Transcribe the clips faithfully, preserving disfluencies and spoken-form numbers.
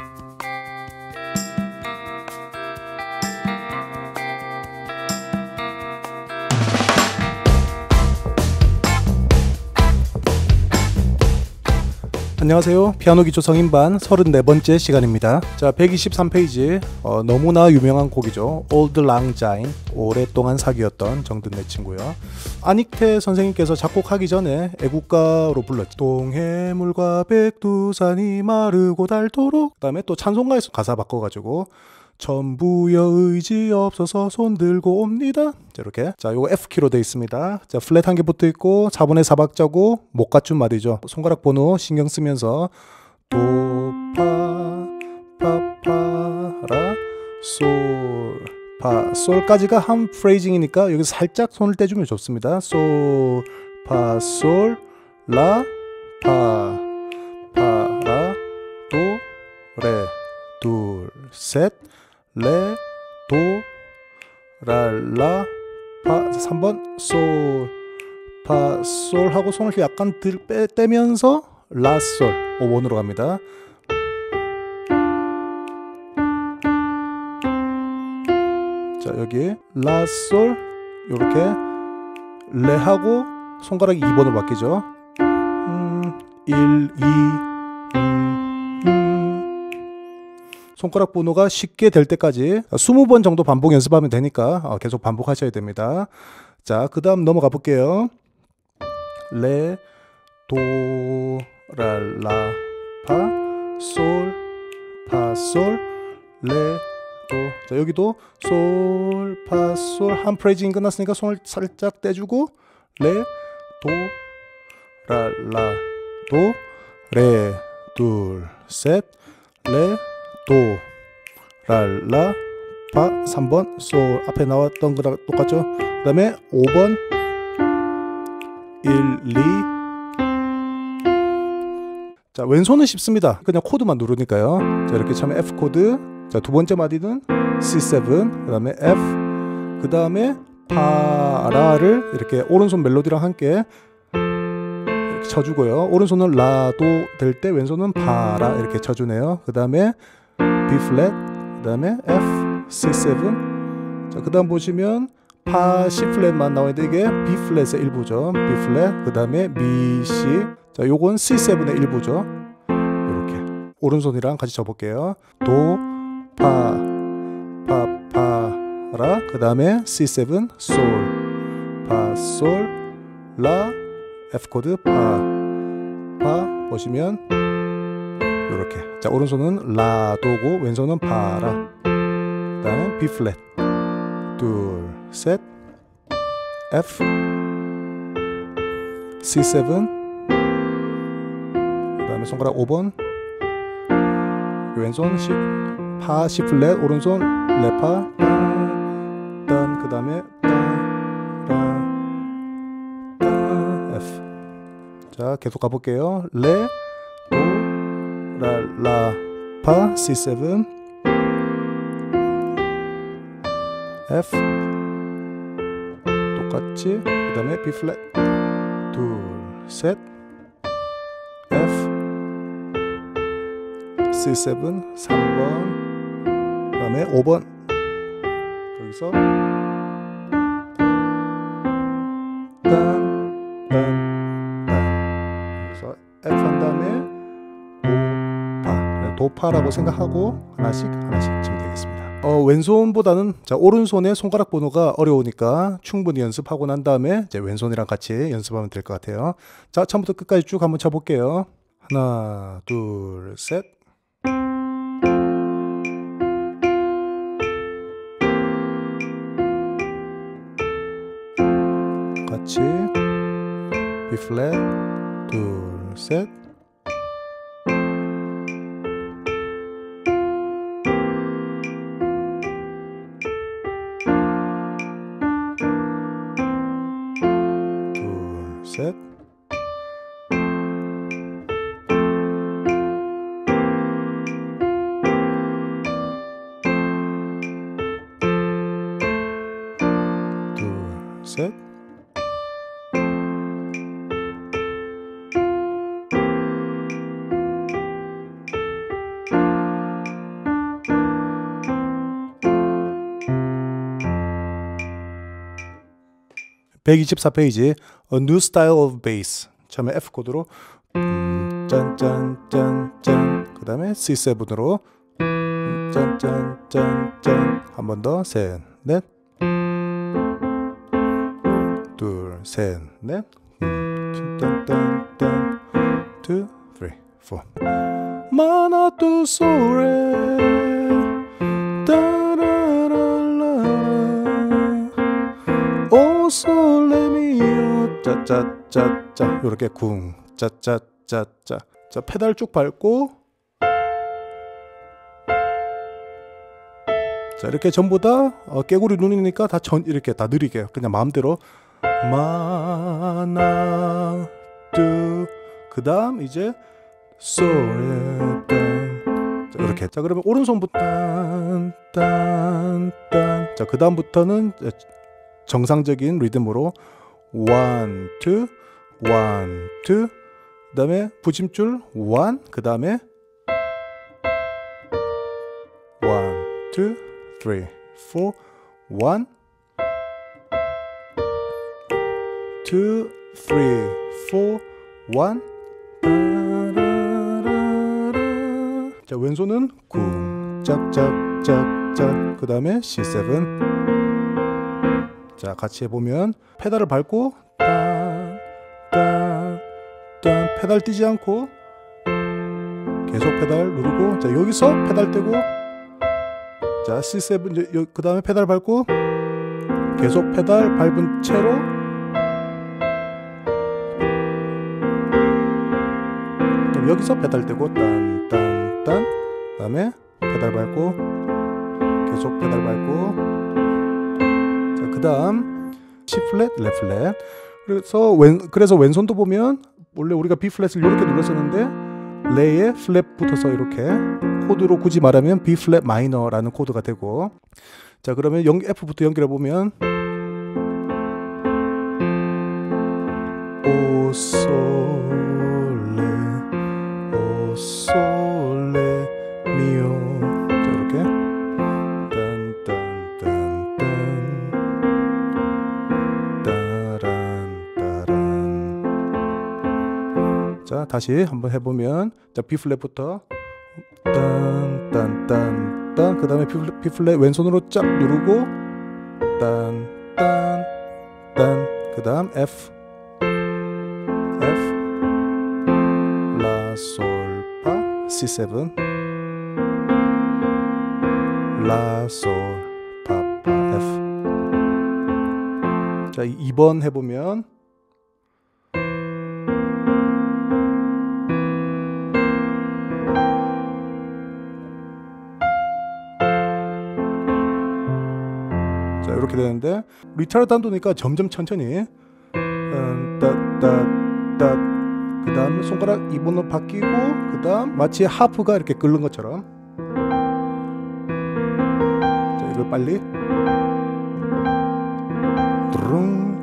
안녕하세요. 피아노 기초 성인반 서른네 번째 시간입니다. 자, 백이십삼 페이지 어, 너무나 유명한 곡이죠. Old Lang Syne, 오랫동안 사귀었던 정든 내 친구요. 안익태 선생님께서 작곡하기 전에 애국가로 불렀죠. 동해물과 백두산이 마르고 닳도록. 그 다음에 또 찬송가에서 가사 바꿔가지고 전부여 의지 없어서 손 들고 옵니다. 자, 이렇게. 자, 요거 F키로 되어 있습니다. 자, 플랫 한 개 붙어 있고 사분의 사 박자고 못 갖춘 말이죠. 손가락 번호 신경 쓰면서 도, 파, 파, 파, 라, 솔, 파, 솔까지가 한 프레이징이니까 여기 살짝 손을 떼주면 좋습니다. 솔, 파, 솔, 라, 파, 파, 라, 도, 레, 둘, 셋, 레, 도, 라, 라, 파. 삼 번 솔, 파, 솔 하고 손을 약간 들, 빼, 떼면서 라, 솔. 오 번으로 갑니다. 자, 여기 라, 솔 요렇게 레 하고 손가락이 이 번으로 바뀌죠. 음, 일, 이, 음, 음. 손가락 번호가 쉽게 될 때까지 이십 번 정도 반복 연습하면 되니까 계속 반복하셔야 됩니다. 자, 그 다음 넘어가 볼게요. 레, 도, 라, 라, 파, 솔, 파, 솔, 레, 도. 자, 여기도 솔, 파, 솔 한 프레이징 끝났으니까 손을 살짝 떼주고 레, 도, 라, 라, 도, 레, 둘, 셋, 레, 도, 라, 라, 파. 삼 번 솔 앞에 나왔던 거랑 똑같죠. 그 다음에 오 번 일, 이. 자, 왼손은 쉽습니다. 그냥 코드만 누르니까요. 자, 이렇게 처음에 F 코드. 자, 두 번째 마디는 씨 세븐, 그 다음에 F, 그 다음에 파라를 이렇게 오른손 멜로디랑 함께 이렇게 쳐주고요. 오른손은 라도 될 때 왼손은 파라 이렇게 쳐주네요. 그 다음에 B 플랫, 그 다음에 F, 씨 세븐. 자, 그 다음 보시면 파, C 플랫만 나오는데 이게 B 플랫의 일부죠. B 플랫, 그 다음에 B, C. 자, 요건 씨 세븐의 일부죠. 이렇게 오른손이랑 같이 쳐볼게요. 도, 파, 파, 파, 라. 그 다음에 씨 세븐, 솔, 파, 솔, 라, F 코드, 파, 파. 보시면 이렇게. 자, 오른손은 라도고 왼손은 파라. 그 다음에 B 플랫, 둘, 셋, F, 씨 세븐, 그 다음에 손가락 오 번, 왼손 C, 파, C 플랫, 오른손 레파, 딴, 그 다음에 따, 라, 따, F. 자, 계속 가볼게요. 레, 도, 라, 라, 파, 씨 세븐, F, 똑같이, 그 다음에 B 플랫, 둘, 셋, F, 씨 세븐, 삼 번, 그 다음에 오 번, 여기서 딴, 딴, 딴. 여기서 F 한 다음에 도파라고 생각하고 하나씩 하나씩 치면 되겠습니다. 어, 왼손보다는 자, 오른손의 손가락 번호가 어려우니까 충분히 연습하고 난 다음에 이제 왼손이랑 같이 연습하면 될 것 같아요. 자, 처음부터 끝까지 쭉 한번 쳐볼게요. 하나, 둘, 셋. 같이 B 플랫, 둘, 셋. 셋. 둘, 셋. 둘, 백이십사 페이지 A New Style of Bass. 처음에 F 코드로 음, 짠짠짠짠. 그 다음에 씨 세븐으로 음, 짠짠짠짠. 한 번 더. 셋, 넷. 둘, 셋, 넷. 음, 딴딴딴. 투, 쓰리, 포. 마나 두 소레. 오 솔레미오 짜짜짜짜. 요렇게 쿵 짜짜짜짜. 자, 페달 쭉 밟고, 자, 이렇게 전부 다 어, 깨구리 눈이니까 다 전 이렇게 다 느리게 그냥 마음대로 마나 뚜. 그다음 이제 소레 딴. 자, 이렇게. 자, 그러면 오른손부터 딴딴딴. 자, 그다음부터는 정상적인 리듬으로 원, 투, 원, 투. 그다음에 부침줄 원. 그다음에 원, 투, 쓰리, 포. 원, 투, 쓰리, 포. 원. 자, 왼손은 쿵 짝짝짝짝. 그 다음에 씨 세븐. 자, 같이 해보면 페달을 밟고 딴, 딴, 딴. 페달 띄지 않고 계속 페달 누르고, 자, 여기서 페달 떼고, 자, 씨 세븐. 그 다음에 페달 밟고 계속 페달 밟은 채로 여기서 페달 떼고 딴, 딴, 딴. 그 다음에 페달 밟고 계속 페달 밟고. 자, 그 다음 C 플랫, 레 플랫. 그래서 왼 그래서 왼손도 보면 원래 우리가 B 플랫을 이렇게 눌렀었는데 레에 플랫 붙어서 이렇게 코드로 굳이 말하면 B 플랫 마이너라는 코드가 되고. 자, 그러면 연, F부터 연결해 보면 오 솔레 오 솔레 미오. 자, 이렇게 딴딴딴딴 따란 따란. 자, 다시 한번 해보면, 자, B 플랫부터 딴딴딴 딴. 그 다음에 B 플랫 왼손으로 쫙 누르고 딴딴 딴. 그 다음 F F 라 솔 파 씨 세븐 라 솔 파 파 F. 자, 이 번 해보면 자, 이렇게 되는데 리타르트 한도니까 점점 천천히 따따따. 그 다음 손가락 이 번으로 바뀌고, 그 다음 마치 하프가 이렇게 끓는 것처럼. 자, 이걸 빨리 드릉.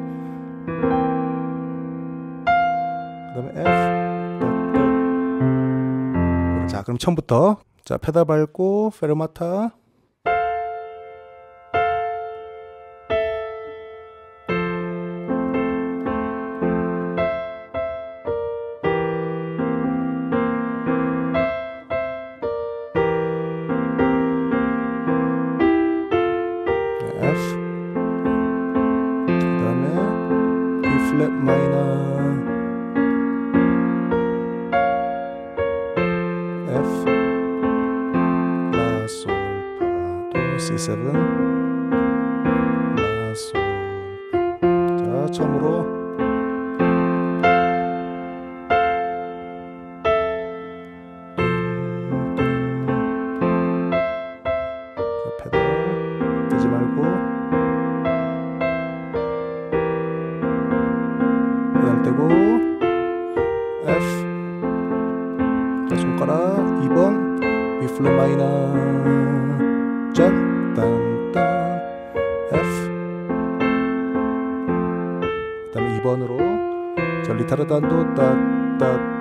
그 다음에 F. 자, 그럼 처음부터. 자, 페달 밟고 페르마타. F. 그 다음에 B 플랫 마이너 F 라 솔 파 도 씨 세븐 라 솔. 자, 처음으로 떼고 F. 자, 손가락 이 번 B 플랫 마이너 짠 딴딴 F. 그 다음에 이 번으로 자, 리타르트 한도 따따